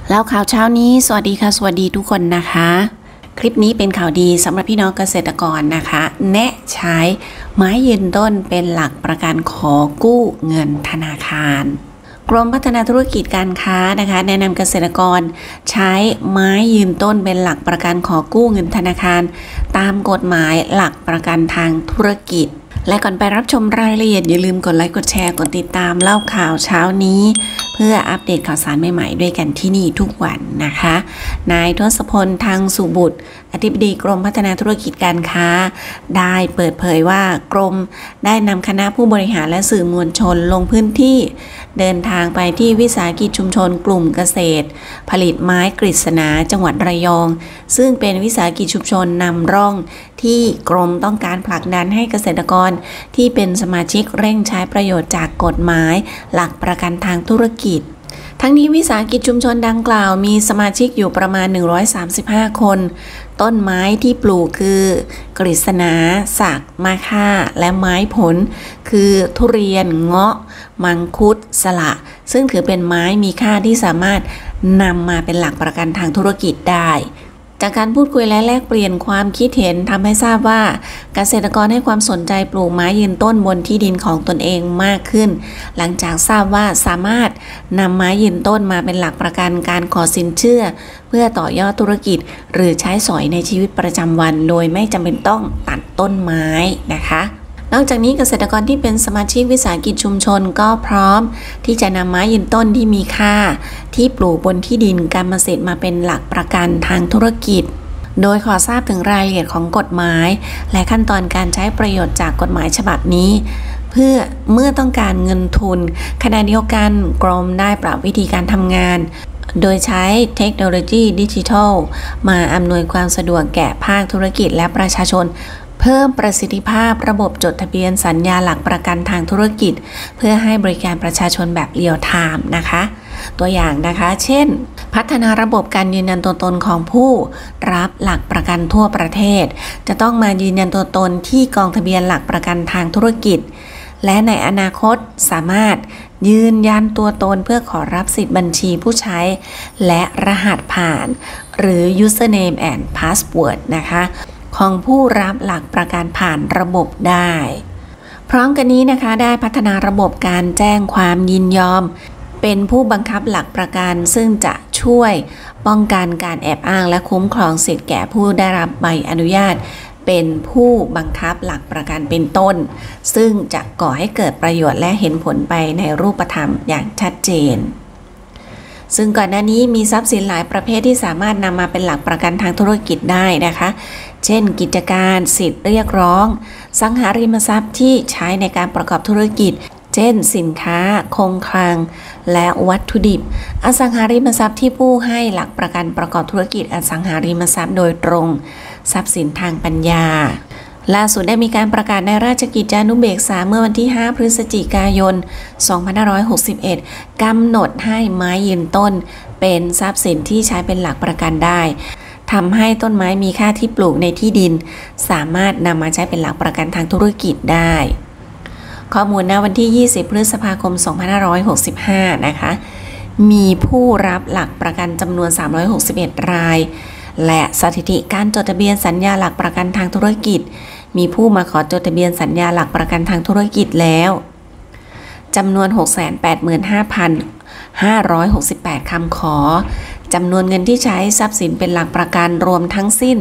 แล้วข่าวเช้านี้สวัสดีค่ะสวัสดีทุกคนนะคะคลิปนี้เป็นข่าวดีสำหรับพี่น้องเกษตรกรนะคะแนะใช้ไม้ยืนต้นเป็นหลักประกันขอกู้เงินธนาคารกรมพัฒนาธุรกิจการค้านะคะแนะนำเกษตรกรใช้ไม้ยืนต้นเป็นหลักประกันขอกู้เงินธนาคารตามกฎหมายหลักประกันทางธุรกิจและก่อนไปรับชมรายละเอียดอย่าลืมกดไลค์กดแชร์กดติดตามเล่าข่าวเช้านี้เพื่ออัปเดตข่าวสารใหม่ๆด้วยกันที่นี่ทุกวันนะคะนายทศพลทางสุบุตรอธิบดีกรมพัฒนาธุรกิจการค้าได้เปิดเผยว่ากรมได้นำคณะผู้บริหารและสื่อมวลชนลงพื้นที่เดินทางไปที่วิสาหกิจชุมชนกลุ่มเกษตรผลิตไม้กฤษณาจังหวัดระยองซึ่งเป็นวิสาหกิจชุมชนนำร่องที่กรมต้องการผลักดันให้เกษตรกรที่เป็นสมาชิกเร่งใช้ประโยชน์จากกฎหมายหลักประกันทางธุรกิจทั้งนี้วิสาหกิจชุมชนดังกล่าวมีสมาชิกอยู่ประมาณ135คนต้นไม้ที่ปลูกคือกฤษณาสักมะค่าและไม้ผลคือทุเรียนเงาะมังคุดสละซึ่งถือเป็นไม้มีค่าที่สามารถนำมาเป็นหลักประกันทางธุรกิจได้จากการพูดคุยและแลกเปลี่ยนความคิดเห็นทำให้ทราบว่าเกษตรกรให้ความสนใจปลูกไม้ยืนต้นบนที่ดินของตนเองมากขึ้นหลังจากทราบว่าสามารถนำไม้ยืนต้นมาเป็นหลักประกันการขอสินเชื่อเพื่อต่อยอดธุรกิจหรือใช้สอยในชีวิตประจำวันโดยไม่จำเป็นต้องตัดต้นไม้นะคะนอกจากนี้เกษตรกรที่เป็นสมาชิกวิสาหกิจชุมชนก็พร้อมที่จะนำไม้ยืนต้นที่มีค่าที่ปลูกบนที่ดินกรรมสิทธิ์มาเป็นหลักประกันทางธุรกิจโดยขอทราบถึงรายละเอียดของกฎหมายและขั้นตอนการใช้ประโยชน์จากกฎหมายฉบับนี้เพื่อเมื่อต้องการเงินทุนขณะเดียวกันกรมได้ปรับวิธีการทำงานโดยใช้เทคโนโลยีดิจิทัลมาอำนวยความสะดวกแก่ภาคธุรกิจและประชาชนเพิ่มประสิทธิภาพระบบจดทะเบียนสัญญาหลักประกันทางธุรกิจเพื่อให้บริการประชาชนแบบเรียลไทม์นะคะตัวอย่างนะคะเช่นพัฒนาระบบการยืนยันตัวตนของผู้รับหลักประกันทั่วประเทศจะต้องมายืนยันตัวตนที่กองทะเบียนหลักประกันทางธุรกิจและในอนาคตสามารถยืนยันตัวตนเพื่อขอรับสิทธิ์บัญชีผู้ใช้และรหัสผ่านหรือ username and password นะคะของผู้รับหลักประกันผ่านระบบได้พร้อมกันนี้นะคะได้พัฒนาระบบการแจ้งความยินยอมเป็นผู้บังคับหลักประกันซึ่งจะช่วยป้องกันการแอบอ้างและคุ้มครองสิทธิแก่ผู้ได้รับใบอนุญาตเป็นผู้บังคับหลักประกันเป็นต้นซึ่งจะก่อให้เกิดประโยชน์และเห็นผลไปในรูปธรรมอย่างชัดเจนซึ่งก่อนหน้านี้มีทรัพย์สินหลายประเภทที่สามารถนำมาเป็นหลักประกันทางธุรกิจได้นะคะเช่นกิจการสิทธิเรียกร้องสังหาริมทรัพย์ที่ใช้ในการประกอบธุรกิจเช่นสินค้าคงคลังและวัตถุดิบอสังหาริมทรัพย์ที่ผู้ให้หลักประกันประกอบธุรกิจอสังหาริมทรัพย์โดยตรงทรัพย์สินทางปัญญาล่าสุดได้มีการประกาศในราชกิจจานุเบกษาเมื่อวันที่5พฤศจิกายน2561กำหนดให้ไม้ยืนต้นเป็นทรัพย์สินที่ใช้เป็นหลักประกันได้ทำให้ต้นไม้มีค่าที่ปลูกในที่ดินสามารถนำมาใช้เป็นหลักประกันทางธุรกิจได้ข้อมูลณวันที่20พฤษภาคม2565นะคะมีผู้รับหลักประกันจำนวน361รายและสถิติการจดทะเบียนสัญญาหลักประกันทางธุรกิจมีผู้มาขอจดทะเบียนสัญญาหลักประกันทางธุรกิจแล้วจำนวน 685,568 คำขอจำนวนเงินที่ใช้ทรัพย์สินเป็นหลักประกันรวมทั้งสิ้น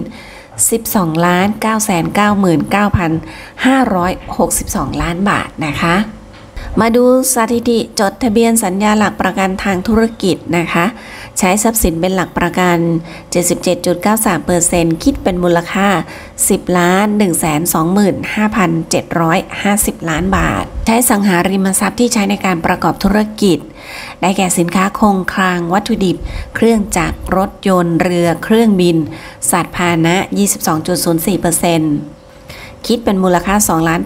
12,999,562 ล้านบาทนะคะมาดูสถิติจดทะเบียนสัญญาหลักประกันทางธุรกิจนะคะใช้ทรัพย์สินเป็นหลักประกัน 77.93% คิดเป็นมูลค่า 10,125,750 ล้านบาทใช้สังหาริมทรัพย์ที่ใช้ในการประกอบธุรกิจได้แก่สินค้าคงคลังวัตถุดิบเครื่องจักรรถยนต์เรือเครื่องบินสัตว์พาหนะ 22.04%คิดเป็นมูลค่า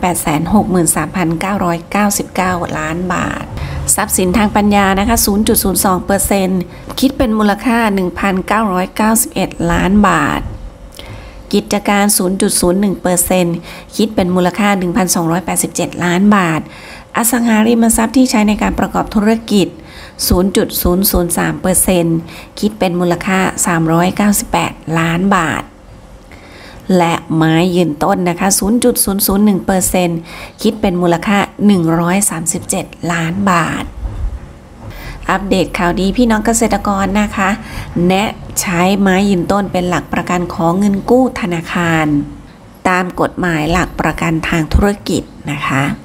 2,863,999 ล้านบาททรัพย์สินทางปัญญานะคะ 0.02% คิดเป็นมูลค่า 1,991 ล้านบาทกิจการ 0.01% คิดเป็นมูลค่า 1,287 ล้านบาทอสังหาริมทรัพย์ที่ใช้ในการประกอบธุรกิจ 0.003%คิดเป็นมูลค่า398ล้านบาทและไม้ยืนต้นนะคะ 0.001% คิดเป็นมูลค่า137ล้านบาทอัปเดตข่าวดีพี่น้องเกษตรกรนะคะแนะใช้ไม้ยืนต้นเป็นหลักประกันของเงินกู้ธนาคารตามกฎหมายหลักประกันทางธุรกิจนะคะ